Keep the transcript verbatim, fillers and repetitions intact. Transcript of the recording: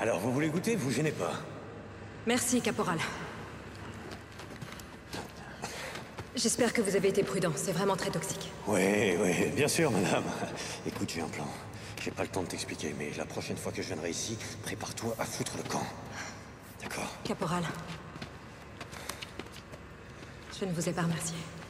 Alors, vous voulez goûter? Vous gênez pas. Merci, caporal. J'espère que vous avez été prudent, c'est vraiment très toxique. Oui, oui, bien sûr, madame. Écoute, j'ai un plan. J'ai pas le temps de t'expliquer, mais la prochaine fois que je viendrai ici, prépare-toi à foutre le camp. D'accord? Caporal. Je ne vous ai pas remercié.